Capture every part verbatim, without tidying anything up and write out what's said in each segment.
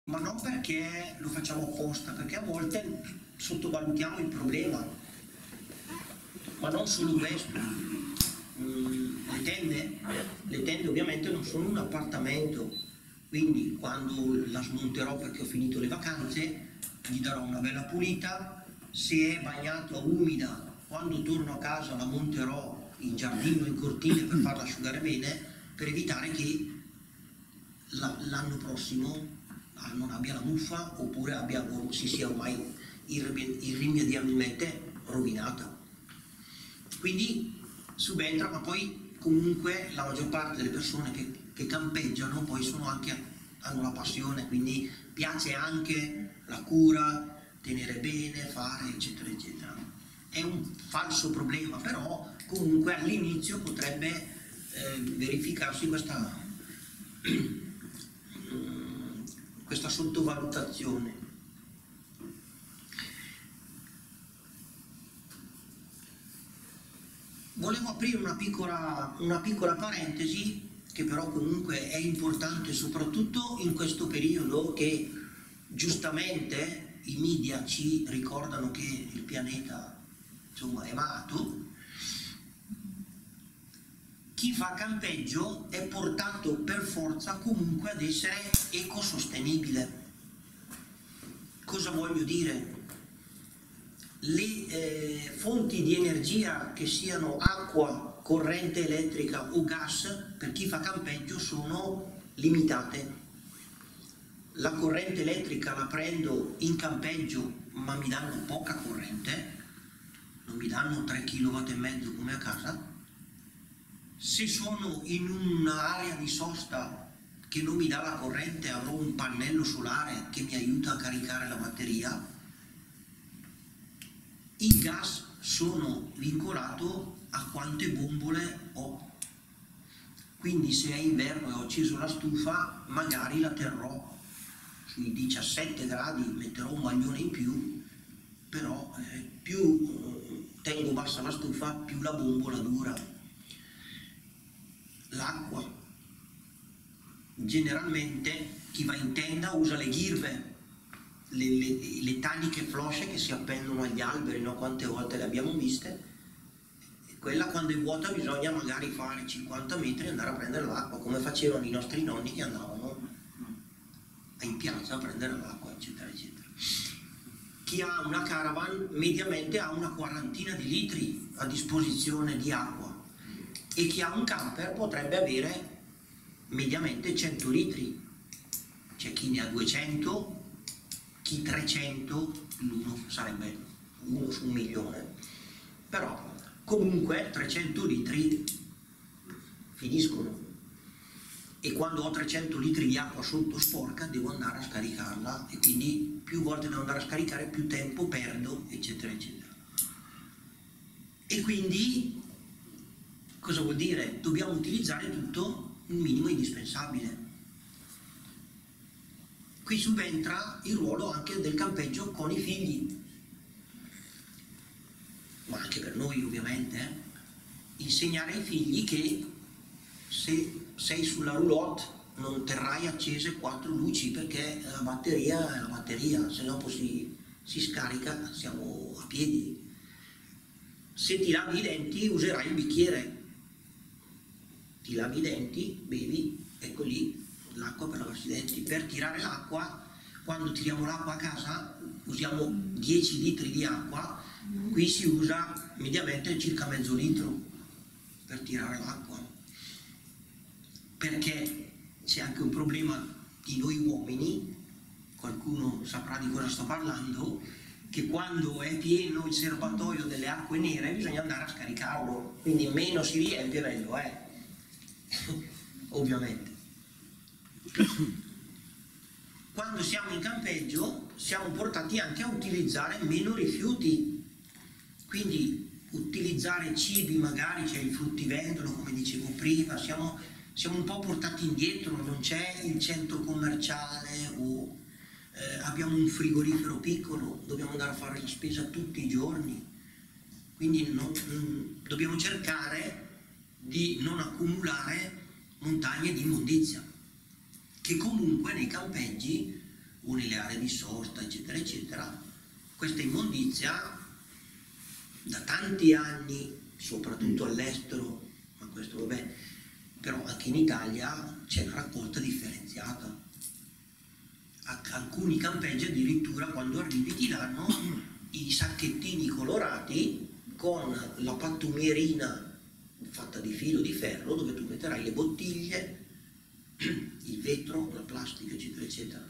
ma non perché lo facciamo apposta, perché a volte sottovalutiamo il problema, ma non solo questo. Mm, le tende, le tende ovviamente non sono un appartamento, quindi quando la smonterò perché ho finito le vacanze, gli darò una bella pulita, se è bagnato a umida, quando torno a casa la monterò in giardino, in cortile per farla asciugare bene, per evitare che l'anno prossimo non abbia la muffa oppure abbia, o si sia ormai irrimediabilmente rovinata. Quindi subentra, ma poi comunque la maggior parte delle persone che, che campeggiano poi sono anche, hanno la passione, quindi piace anche la cura, tenere bene, fare eccetera eccetera. È un falso problema, però comunque all'inizio potrebbe eh, verificarsi questa questa sottovalutazione. Volevo aprire una piccola, una piccola parentesi, che però comunque è importante soprattutto in questo periodo che giustamente i media ci ricordano che il pianeta, insomma, è malato. Chi fa campeggio è portato per forza comunque ad essere ecosostenibile. Cosa voglio dire? Le eh, fonti di energia, che siano acqua, corrente elettrica o gas, per chi fa campeggio sono limitate. La corrente elettrica la prendo in campeggio, ma mi danno poca corrente, non mi danno tre chilowatt e mezzo come a casa. Se sono in un'area di sosta che non mi dà la corrente, avrò un pannello solare che mi aiuta a caricare la batteria. Il gas sono vincolato a quante bombole ho. Quindi se è inverno e ho acceso la stufa, magari la terrò sui diciassette gradi, metterò un maglione in più, però eh, più eh, tengo bassa la stufa, più la bombola dura. L'acqua, generalmente chi va in tenda usa le ghirve, le, le, le taniche flosce che si appendono agli alberi, no? Quante volte le abbiamo viste. Quella quando è vuota bisogna magari fare cinquanta metri e andare a prendere l'acqua, come facevano i nostri nonni che andavano in piazza a prendere l'acqua eccetera eccetera. Chi ha una caravan mediamente ha una quarantina di litri a disposizione di acqua, e chi ha un camper potrebbe avere mediamente cento litri. C'è chi ne ha duecento, chi trecento, l'uno sarebbe uno su un milione, però comunque trecento litri finiscono, e quando ho trecento litri di acqua sotto sporca devo andare a scaricarla, e quindi più volte devo andare a scaricare, più tempo perdo eccetera eccetera. E quindi cosa vuol dire? Dobbiamo utilizzare tutto il minimo indispensabile. Qui subentra il ruolo anche del campeggio con i figli, ma anche per noi ovviamente, eh? Insegnare ai figli che se sei sulla roulotte non terrai accese quattro luci, perché la batteria è la batteria, se dopo si, si scarica siamo a piedi. Se ti lavi i denti userai il bicchiere, ti lavi i denti, bevi, ecco lì l'acqua per lavarsi i denti. Per tirare l'acqua, quando tiriamo l'acqua a casa usiamo dieci litri di acqua, qui si usa mediamente circa mezzo litro per tirare l'acqua, perché c'è anche un problema di noi uomini, qualcuno saprà di cosa sto parlando, che quando è pieno il serbatoio delle acque nere bisogna andare a scaricarlo, quindi meno si riempie meglio è. Ovviamente quando siamo in campeggio siamo portati anche a utilizzare meno rifiuti, quindi utilizzare cibi, magari c'è il fruttivendolo come dicevo prima, siamo, siamo un po' portati indietro, non c'è il centro commerciale o eh, abbiamo un frigorifero piccolo, dobbiamo andare a fare la spesa tutti i giorni, quindi non, mh, dobbiamo cercare di non accumulare montagne di immondizia, che comunque nei campeggi o nelle aree di sosta, eccetera, eccetera. Questa immondizia da tanti anni, soprattutto all'estero, ma questo vabbè, però anche in Italia c'è una raccolta differenziata. Alcuni campeggi addirittura quando arrivi ti danno i sacchettini colorati con la pattumierina fatta di filo di ferro dove tu metterai le bottiglie, il vetro, la plastica, eccetera, eccetera.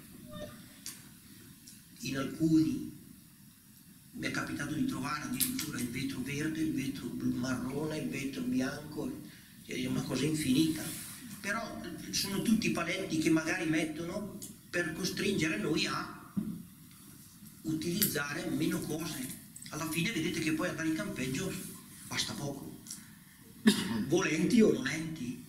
In alcuni mi è capitato di trovare addirittura il vetro verde, il vetro blu marrone, il vetro bianco, è una cosa infinita. Però sono tutti paletti che magari mettono per costringere noi a utilizzare meno cose. Alla fine vedete che poi andare in campeggio basta poco, volenti o nolenti.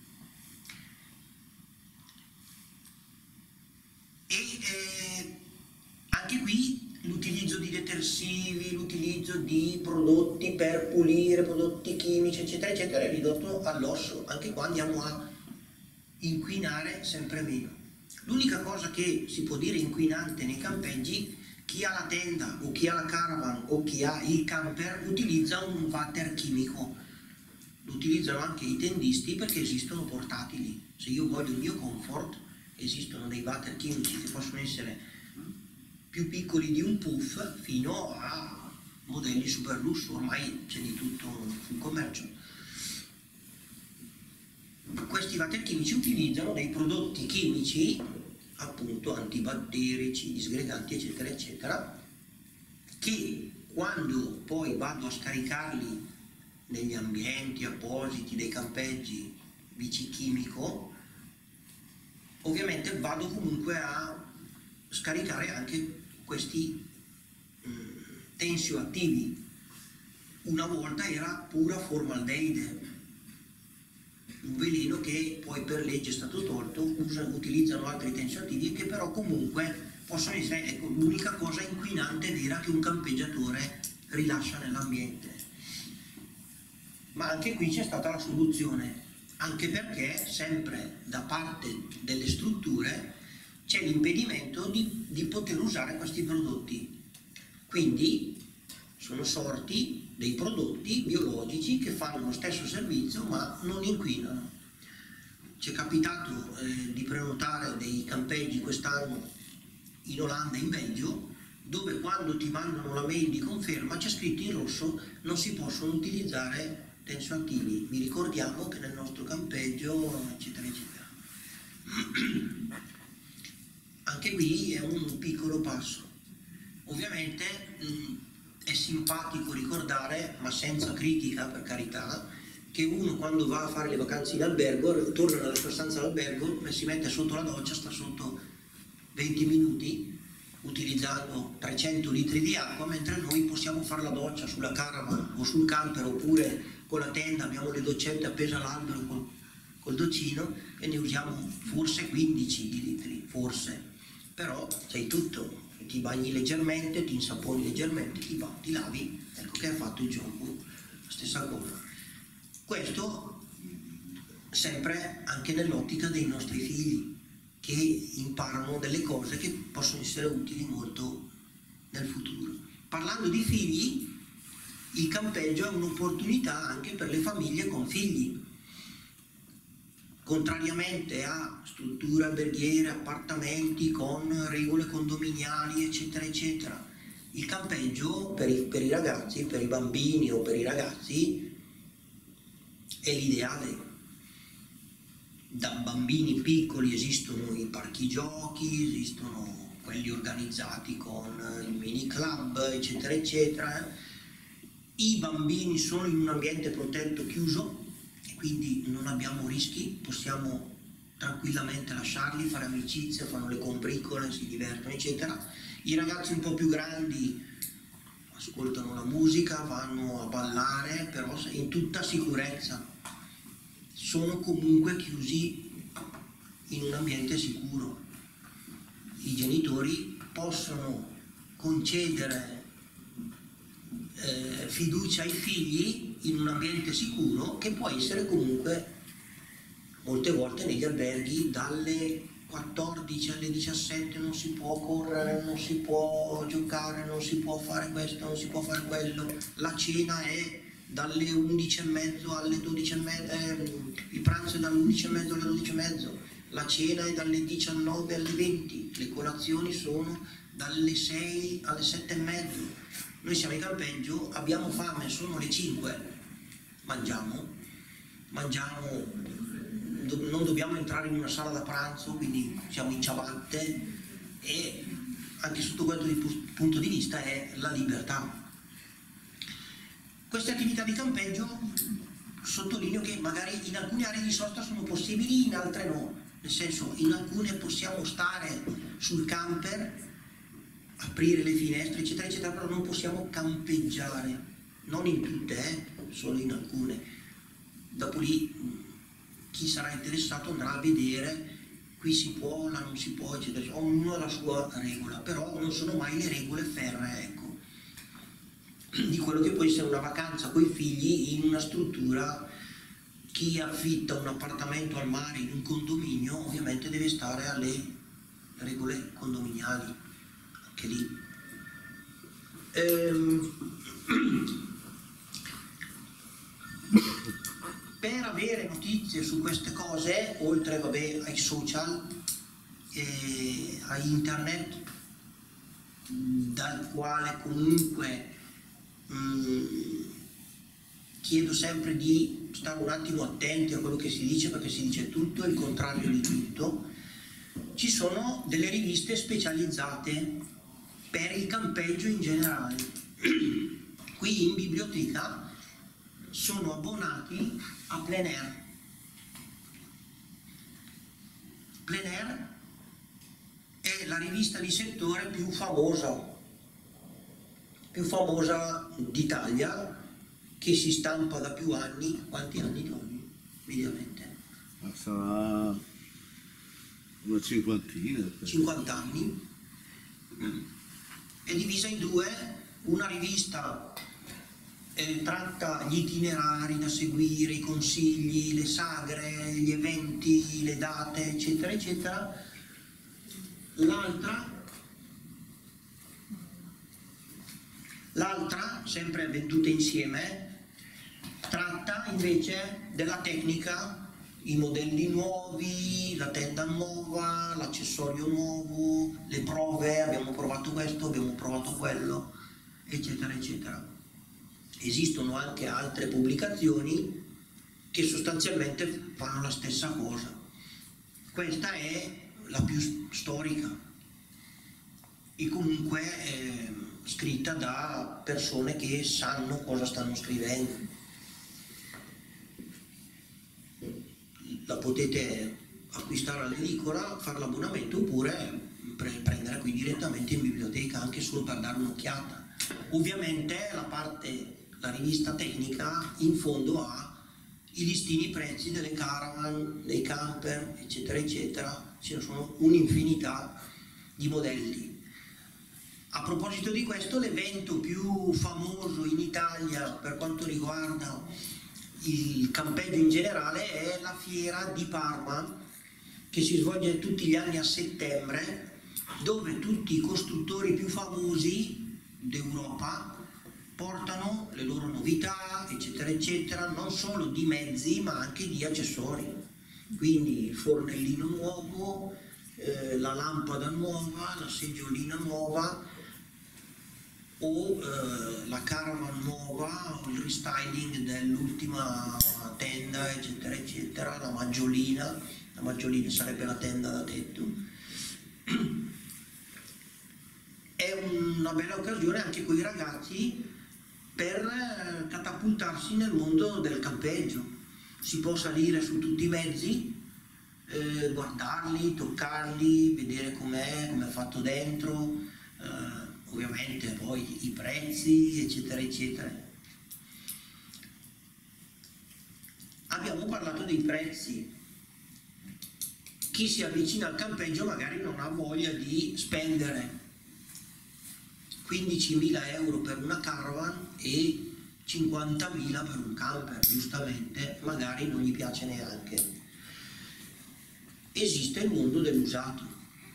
E eh, anche qui l'utilizzo di detersivi, l'utilizzo di prodotti per pulire, prodotti chimici, eccetera, eccetera, è ridotto all'osso. Anche qua andiamo a inquinare sempre meno. L'unica cosa che si può dire inquinante nei campeggi, chi ha la tenda o chi ha la caravan o chi ha il camper utilizza un water chimico. Lo utilizzano anche i tendisti perché esistono portatili. Se io voglio il mio comfort, esistono dei water chimici che possono essere più piccoli di un puff fino a modelli super lusso, ormai c'è di tutto sul commercio. Questi water chimici utilizzano dei prodotti chimici, appunto antibatterici, disgreganti, eccetera, eccetera, che quando poi vado a scaricarli negli ambienti appositi dei campeggi bicichimico, ovviamente vado comunque a scaricare anche questi mh, tensioattivi. Una volta era pura formaldeide, un veleno che poi per legge è stato tolto, usa, utilizzano altri tensioattivi che però comunque possono essere, ecco, l'unica cosa inquinante vera che un campeggiatore rilascia nell'ambiente. Ma anche qui c'è stata la soluzione, anche perché sempre da parte delle strutture c'è l'impedimento di, di poter usare questi prodotti. Quindi sono sorti dei prodotti biologici che fanno lo stesso servizio ma non inquinano. Ci è capitato eh, di prenotare dei campeggi quest'anno in Olanda e in Belgio, dove quando ti mandano la mail di conferma c'è scritto in rosso non si possono utilizzare tensioattivi. Vi ricordiamo che nel nostro campeggio, eccetera, eccetera. Anche qui è un piccolo passo. Ovviamente mh, è simpatico ricordare, ma senza critica per carità, che uno quando va a fare le vacanze in albergo, torna nella sua stanza d'albergo, si mette sotto la doccia, sta sotto venti minuti utilizzando trecento litri di acqua, mentre noi possiamo fare la doccia sulla caravan o sul camper oppure con la tenda, abbiamo le doccette appese all'albero col, col doccino e ne usiamo forse quindici litri, forse, però sei tutto. Ti bagni leggermente, ti insaponi leggermente, ti, ti lavi, ecco che ha fatto il gioco, la stessa cosa. Questo sempre anche nell'ottica dei nostri figli, che imparano delle cose che possono essere utili molto nel futuro. Parlando di figli, il campeggio è un'opportunità anche per le famiglie con figli. Contrariamente a strutture alberghiere, appartamenti con regole condominiali, eccetera, eccetera, il campeggio per i, per i ragazzi, per i bambini o per i ragazzi è l'ideale. Da bambini piccoli esistono i parchi giochi, esistono quelli organizzati con il mini club, eccetera, eccetera. I bambini sono in un ambiente protetto chiuso, quindi non abbiamo rischi, possiamo tranquillamente lasciarli, fare amicizia, fanno le combricole, si divertono, eccetera. I ragazzi un po' più grandi ascoltano la musica, vanno a ballare, però in tutta sicurezza. Sono comunque chiusi in un ambiente sicuro. I genitori possono concedere eh, fiducia ai figli in un ambiente sicuro che può essere comunque molte volte negli alberghi dalle quattordici alle diciassette non si può correre, non si può giocare, non si può fare questo, non si può fare quello, la cena è dalle undici e mezzo alle dodici e mezzo, eh, il pranzo è dalle undici e mezzo alle dodici e mezzo, la cena è dalle diciannove alle venti, le colazioni sono dalle sei alle sette e mezzo. Noi siamo in campeggio, abbiamo fame, sono le cinque, mangiamo, mangiamo, non dobbiamo entrare in una sala da pranzo, quindi siamo in ciabatte, e anche sotto questo punto di vista è la libertà. Queste attività di campeggio, sottolineo che magari in alcune aree di sosta sono possibili, in altre no, nel senso, in alcune possiamo stare sul camper, aprire le finestre eccetera eccetera, però non possiamo campeggiare, non in tutte, eh, solo in alcune. Dopo lì chi sarà interessato andrà a vedere, qui si può, là non si può, eccetera, ognuno ha la sua regola, però non sono mai le regole ferree, ecco, di quello che può essere una vacanza con i figli in una struttura. Chi affitta un appartamento al mare in un condominio ovviamente deve stare alle regole condominiali, anche lì. Ehm, per avere notizie su queste cose, oltre vabbè, ai social e a internet, dal quale comunque mh, chiedo sempre di stare un attimo attenti a quello che si dice, perché si dice tutto e il contrario di tutto, ci sono delle riviste specializzate per il campeggio in generale. Qui in biblioteca sono abbonati a Plein Air. Plein Air è la rivista di settore più famosa, più famosa d'Italia, che si stampa da più anni. Quanti anni Tony? Mediamente? Sarà una cinquantina. cinquanta anni. È divisa in due, una rivista eh, tratta gli itinerari da seguire, i consigli, le sagre, gli eventi, le date, eccetera, eccetera. L'altra, l'altra, sempre vendute insieme, tratta invece della tecnica, i modelli nuovi, la tenda nuova, l'accessorio nuovo, le prove, abbiamo provato questo, abbiamo provato quello, eccetera, eccetera. Esistono anche altre pubblicazioni che sostanzialmente fanno la stessa cosa. Questa è la più storica e comunque è scritta da persone che sanno cosa stanno scrivendo. La potete acquistare all'edicola, fare l'abbonamento, oppure pre prendere qui direttamente in biblioteca, anche solo per dare un'occhiata. Ovviamente la parte, la rivista tecnica, in fondo ha i listini prezzi delle caravan, dei camper, eccetera, eccetera. Ce ne sono un'infinità di modelli. A proposito di questo, l'evento più famoso in Italia per quanto riguarda il campeggio in generale è la fiera di Parma, che si svolge tutti gli anni a settembre, dove tutti i costruttori più famosi d'Europa portano le loro novità, eccetera, eccetera, non solo di mezzi ma anche di accessori. Quindi il fornellino nuovo, eh, la lampada nuova, la seggiolina nuova, o eh, la caravan nuova, o il restyling dell'ultima tenda, eccetera, eccetera, la maggiolina, la maggiolina sarebbe la tenda da tetto. È una bella occasione anche con i ragazzi per catapultarsi nel mondo del campeggio. Si può salire su tutti i mezzi, eh, guardarli, toccarli, vedere com'è, com'è fatto dentro, eh, ovviamente poi i prezzi, eccetera, eccetera. Abbiamo parlato dei prezzi. Chi si avvicina al campeggio magari non ha voglia di spendere quindicimila euro per una caravan e cinquantamila per un camper, giustamente, magari non gli piace neanche. esiste il mondo dell'usato.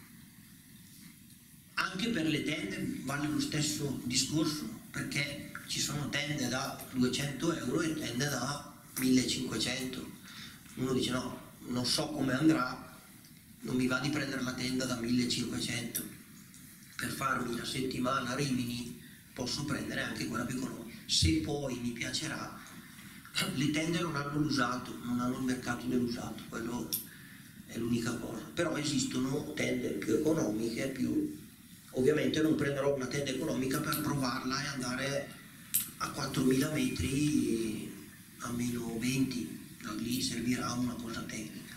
Anche per le tende vale lo stesso discorso, perché ci sono tende da duecento euro e tende da millecinquecento. Uno dice no, non so come andrà, non mi va di prendere la tenda da millecinquecento. Per farmi la settimana a Rimini posso prendere anche quella più economica. Se poi mi piacerà, le tende non hanno l'usato, non hanno il mercato dell'usato, quello è l'unica cosa. Però esistono tende più economiche, più... Ovviamente non prenderò una tenda economica per provarla e andare a quattromila metri a meno venti, da lì servirà una cosa tecnica.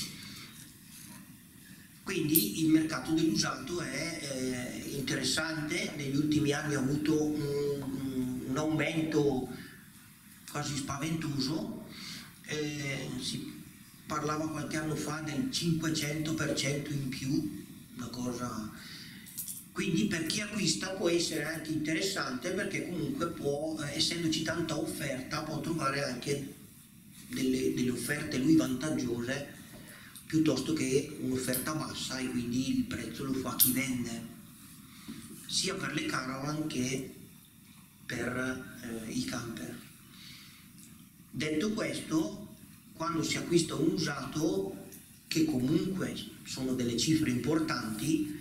Quindi il mercato dell'usato è eh, interessante, negli ultimi anni ha avuto un, un aumento quasi spaventoso, eh, si parlava qualche anno fa del cinquecento per cento in più, una cosa... Quindi per chi acquista può essere anche interessante, perché comunque può, eh, essendoci tanta offerta, può trovare anche delle, delle offerte lui vantaggiose piuttosto che un'offerta bassa, e quindi il prezzo lo fa chi vende, sia per le caravan che per eh, i camper. Detto questo, quando si acquista un usato, che comunque sono delle cifre importanti,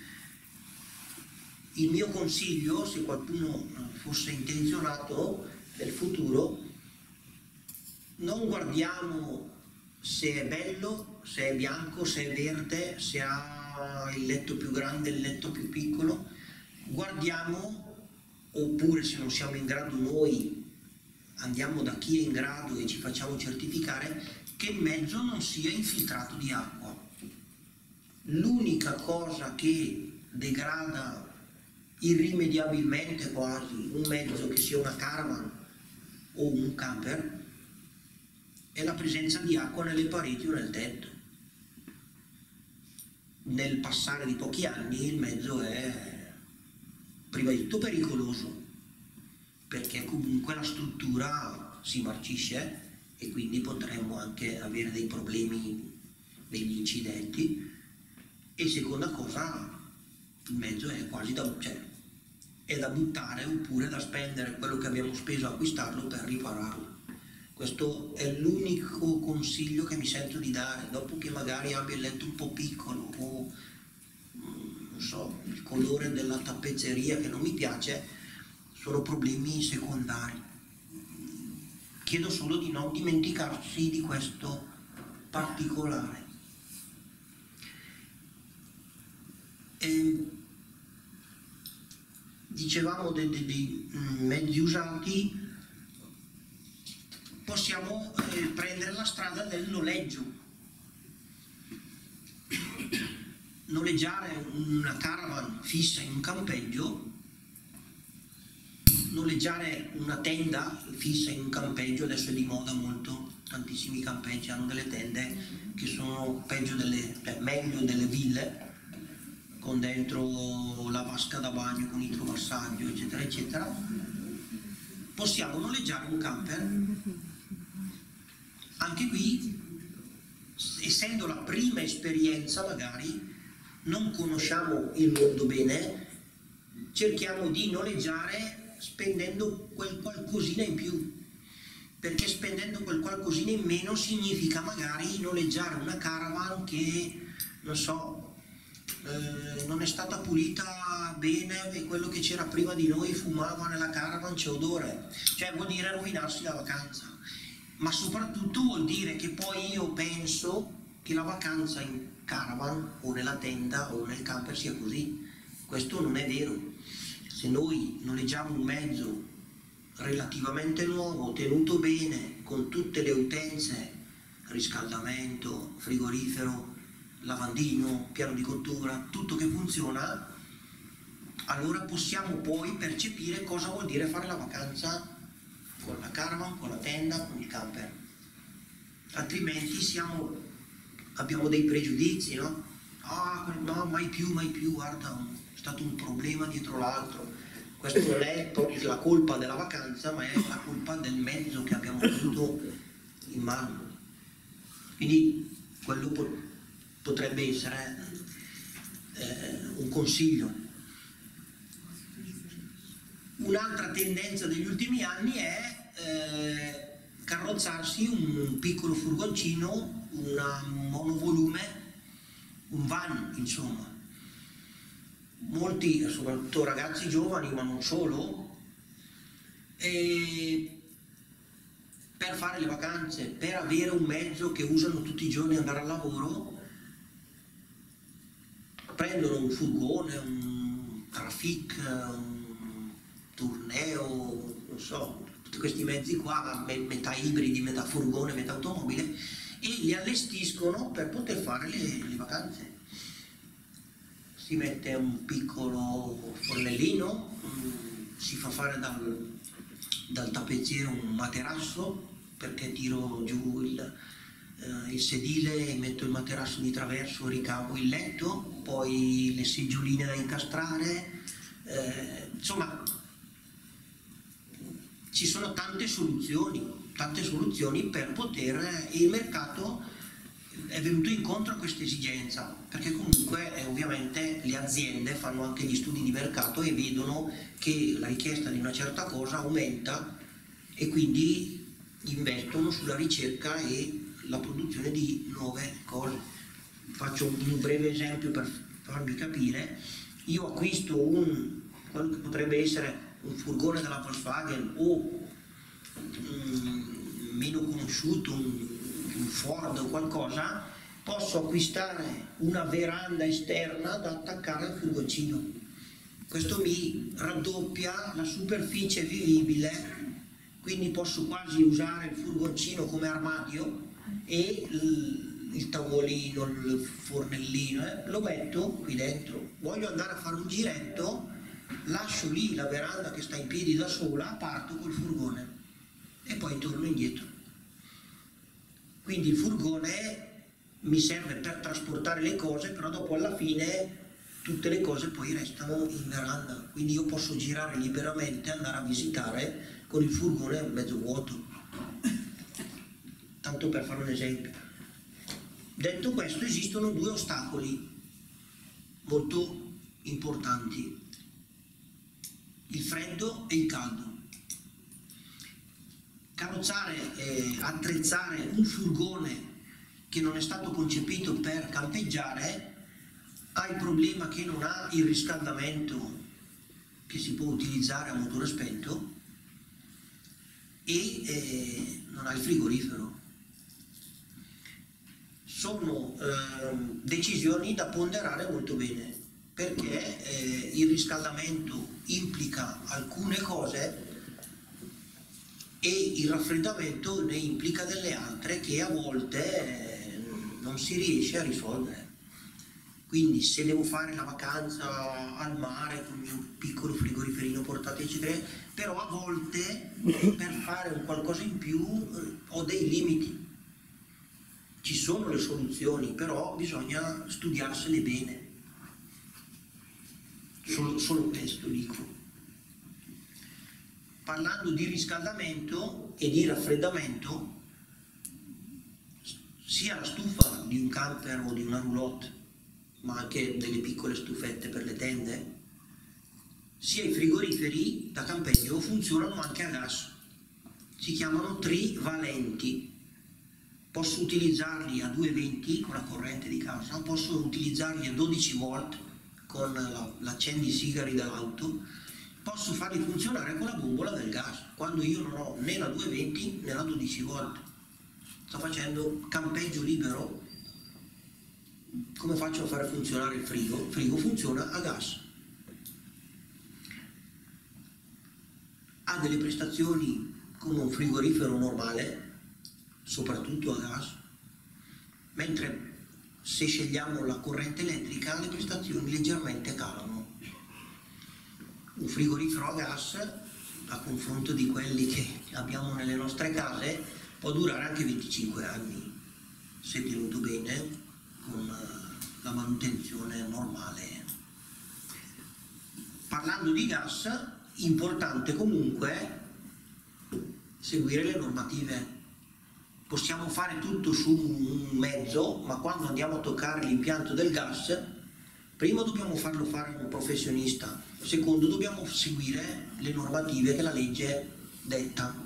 il mio consiglio, se qualcuno fosse intenzionato nel futuro, non guardiamo se è bello, se è bianco, se è verde, se ha il letto più grande, il letto più piccolo, guardiamo, oppure se non siamo in grado noi, andiamo da chi è in grado e ci facciamo certificare, che il mezzo non sia infiltrato di acqua. L'unica cosa che degrada irrimediabilmente quasi un mezzo, che sia una caravan o un camper, è la presenza di acqua nelle pareti o nel tetto. Nel passare di pochi anni il mezzo è prima di tutto pericoloso, perché comunque la struttura si marcisce e quindi potremmo anche avere dei problemi, degli incidenti, e seconda cosa, il mezzo è quasi da, cioè, è da buttare oppure da spendere quello che abbiamo speso a acquistarlo per ripararlo. Questo è l'unico consiglio che mi sento di dare, dopo che magari abbia il letto un po' piccolo o non so, il colore della tappezzeria che non mi piace, sono problemi secondari. Chiedo solo di non dimenticarsi di questo particolare. E dicevamo dei, dei, dei mezzi usati, possiamo eh, prendere la strada del noleggio. Noleggiare una caravan fissa in un campeggio, noleggiare una tenda fissa in un campeggio, adesso è di moda molto, tantissimi campeggi hanno delle tende che sono peggio delle, cioè meglio delle ville, con dentro la vasca da bagno con idrovassaggio eccetera eccetera. Possiamo noleggiare un camper. Anche qui, essendo la prima esperienza, magari non conosciamo il mondo bene, cerchiamo di noleggiare spendendo quel qualcosina in più, perché spendendo quel qualcosina in meno significa magari noleggiare una caravan che, non so, Eh, non è stata pulita bene e quello che c'era prima di noi fumava nella caravan, c'è odore, cioè vuol dire rovinarsi la vacanza, ma soprattutto vuol dire che poi io penso che la vacanza in caravan o nella tenda o nel camper sia così. Questo non è vero. Se noi noleggiamo un mezzo relativamente nuovo, tenuto bene, con tutte le utenze, riscaldamento, frigorifero, lavandino, piano di cottura, tutto che funziona, allora possiamo poi percepire cosa vuol dire fare la vacanza con la caravan, con la tenda, con il camper. Altrimenti siamo, abbiamo dei pregiudizi, no? Ah, no, mai più, mai più, guarda, è stato un problema dietro l'altro. Questo non è la colpa della vacanza, ma è la colpa del mezzo che abbiamo avuto in mano. Quindi quello potrebbe essere eh, un consiglio. Un'altra tendenza degli ultimi anni è eh, carrozzarsi un piccolo furgoncino, una monovolume, un van, insomma. Molti, soprattutto ragazzi giovani, ma non solo, e per fare le vacanze, per avere un mezzo che usano tutti i giorni andare al lavoro, prendono un furgone, un Trafic, un Tourneo, non so, tutti questi mezzi qua, metà ibridi, metà furgone, metà automobile, e li allestiscono per poter fare le, le vacanze. Si mette un piccolo fornellino, si fa fare dal, dal tappezziere un materasso, perché tiro giù il, eh, il sedile, metto il materasso di traverso, ricavo il letto, poi le seggioline da incastrare, eh, insomma ci sono tante soluzioni, tante soluzioni per poter, e il mercato è venuto incontro a questa esigenza, perché comunque eh, ovviamente le aziende fanno anche gli studi di mercato e vedono che la richiesta di una certa cosa aumenta e quindi investono sulla ricerca e la produzione di nuove cose. Faccio un breve esempio per farvi capire: io acquisto un, quello che potrebbe essere un furgone della Volkswagen o um, meno conosciuto, un, un Ford o qualcosa, posso acquistare una veranda esterna da attaccare al furgoncino. Questo mi raddoppia la superficie vivibile, quindi posso quasi usare il furgoncino come armadio e il, il tavolino, il fornellino, eh, lo metto qui dentro. Voglio andare a fare un giretto, lascio lì la veranda che sta in piedi da sola, parto col furgone e poi torno indietro. Quindi il furgone mi serve per trasportare le cose, però dopo alla fine tutte le cose poi restano in veranda, quindi io posso girare liberamente, andare a visitare con il furgone mezzo vuoto, tanto per fare un esempio. Detto questo, esistono due ostacoli molto importanti: il freddo e il caldo. Carrozzare, eh, attrezzare un furgone che non è stato concepito per campeggiare ha il problema che non ha il riscaldamento che si può utilizzare a motore spento e eh, non ha il frigorifero. Sono eh, decisioni da ponderare molto bene, perché eh, il riscaldamento implica alcune cose e il raffreddamento ne implica delle altre che a volte eh, non si riesce a risolvere. Quindi se devo fare la vacanza al mare con il mio piccolo frigoriferino portatile eccetera, però a volte per fare un qualcosa in più eh, ho dei limiti. Ci sono le soluzioni, però bisogna studiarsele bene. Solo, solo questo dico. Parlando di riscaldamento e di raffreddamento, sia la stufa di un camper o di una roulotte, ma anche delle piccole stufette per le tende, sia i frigoriferi da campeggio funzionano anche a gas. Si chiamano trivalenti. Posso utilizzarli a duecentoventi con la corrente di casa, posso utilizzarli a dodici volt con l'accendisigari dell'auto, posso farli funzionare con la bombola del gas, quando io non ho né la duecentoventi né la dodici volt. Sto facendo campeggio libero. Come faccio a fare funzionare il frigo? Il frigo funziona a gas. Ha delle prestazioni come un frigorifero normale, soprattutto a gas, mentre se scegliamo la corrente elettrica le prestazioni leggermente calano. Un frigorifero a gas, a confronto di quelli che abbiamo nelle nostre case, può durare anche venticinque anni, se tenuto bene, con la manutenzione normale. Parlando di gas, importante comunque seguire le normative. possiamo fare tutto su un mezzo, ma quando andiamo a toccare l'impianto del gas, primo dobbiamo farlo fare a un professionista, secondo dobbiamo seguire le normative che la legge detta.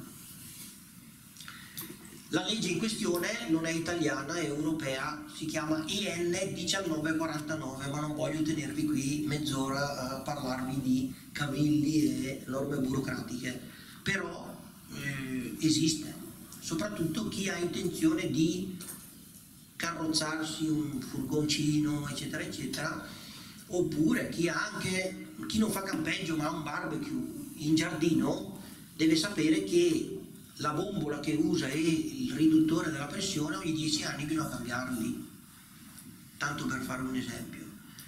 La legge in questione non è italiana, è europea, si chiama I N diciannove quarantanove, ma non voglio tenervi qui mezz'ora a parlarvi di cavilli e norme burocratiche, però eh, esiste, soprattutto chi ha intenzione di carrozzarsi un furgoncino, eccetera, eccetera, oppure chi ha anche, chi non fa campeggio ma ha un barbecue in giardino, deve sapere che la bombola che usa e il riduttore della pressione ogni dieci anni bisogna cambiarli, tanto per fare un esempio.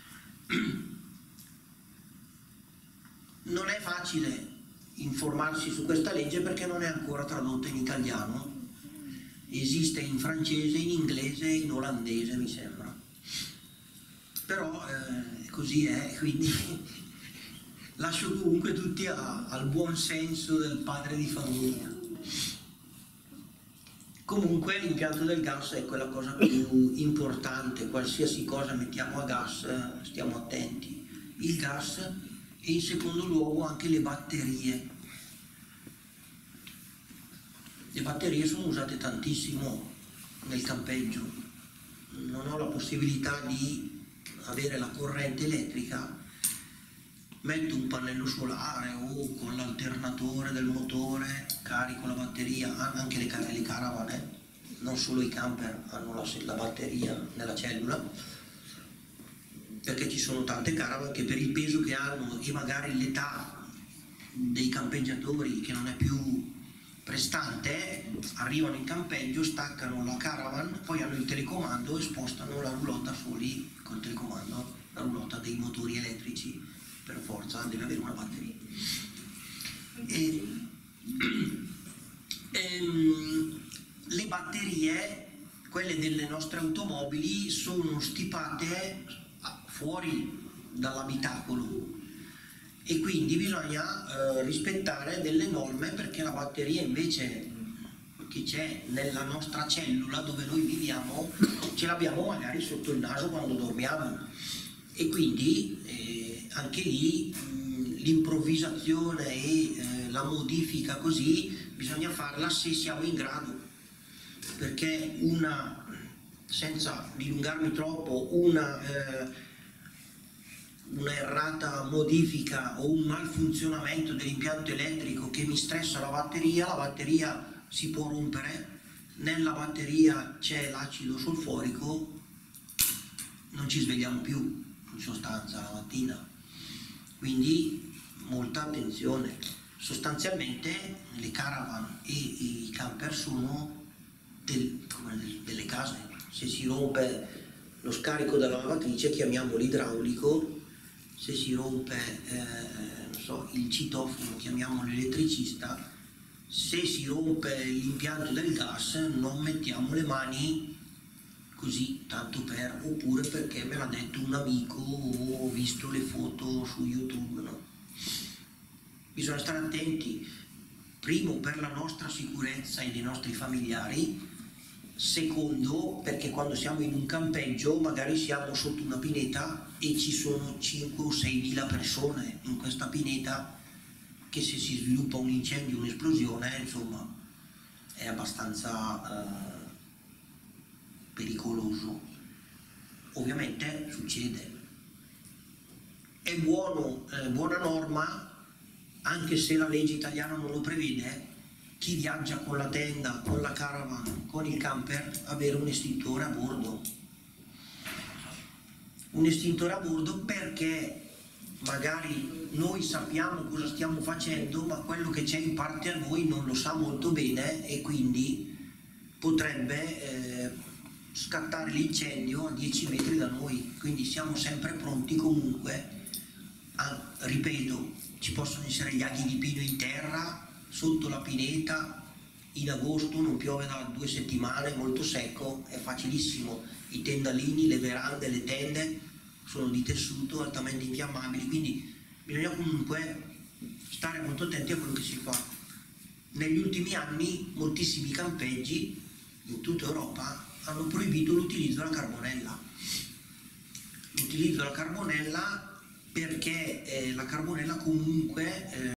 Non è facile informarsi su questa legge perché non è ancora tradotta in italiano, esiste in francese, in inglese e in olandese mi sembra, però eh, così è, quindi lascio comunque tutti a, al buon senso del padre di famiglia. Comunque l'impianto del gas è quella cosa più importante, qualsiasi cosa mettiamo a gas stiamo attenti, il gas e in secondo luogo anche le batterie. Le batterie sono usate tantissimo nel campeggio, non ho la possibilità di avere la corrente elettrica, metto un pannello solare o con l'alternatore del motore carico la batteria, anche le, car le caravan, eh? Non solo i camper hanno la, la batteria nella cellula, perché ci sono tante caravan che per il peso che hanno e magari l'età dei campeggiatori che non è più prestante, arrivano in campeggio, staccano la caravan, poi hanno il telecomando e spostano la roulotte soli col telecomando, la roulotte dei motori elettrici, per forza deve avere una batteria. E, ehm, le batterie, quelle delle nostre automobili, sono stipate fuori dall'abitacolo e quindi bisogna eh, rispettare delle norme, perché la batteria invece che c'è nella nostra cellula dove noi viviamo ce l'abbiamo magari sotto il naso quando dormiamo, e quindi eh, anche lì l'improvvisazione e eh, la modifica così bisogna farla se siamo in grado, perché una, senza dilungarmi troppo, una eh, una errata modifica o un malfunzionamento dell'impianto elettrico che mi stressa la batteria, la batteria si può rompere, nella batteria c'è l'acido solforico, non ci svegliamo più in sostanza la mattina, quindi molta attenzione. Sostanzialmente le caravan e i camper sono del, come delle case, se si rompe lo scarico della lavatrice chiamiamo l'idraulico, se si rompe eh, non so, il citofono chiamiamo l'elettricista, se si rompe l'impianto del gas non mettiamo le mani così tanto per, oppure perché me l'ha detto un amico o ho visto le foto su YouTube, no? Bisogna stare attenti, primo per la nostra sicurezza e dei nostri familiari, secondo perché quando siamo in un campeggio magari siamo sotto una pineta e ci sono cinque o sei mila persone in questa pineta, che se si sviluppa un incendio, un'esplosione, insomma è abbastanza eh, pericoloso. Ovviamente succede. È buono, eh, buona norma, anche se la legge italiana non lo prevede, chi viaggia con la tenda, con la caravan, con il camper, avere un estintore a bordo. Un estintore a bordo perché magari noi sappiamo cosa stiamo facendo, ma quello che c'è in parte a noi non lo sa molto bene e quindi potrebbe eh, scattare l'incendio a dieci metri da noi. Quindi siamo sempre pronti comunque, a, ripeto, ci possono essere gli aghi di pino in terra, sotto la pineta, in agosto non piove da due settimane, è molto secco, è facilissimo, i tendalini, le verande, le tende sono di tessuto altamente infiammabili, quindi bisogna comunque stare molto attenti a quello che si fa. Negli ultimi anni moltissimi campeggi in tutta Europa hanno proibito l'utilizzo della carbonella. L'utilizzo della carbonella perché eh, la carbonella comunque eh,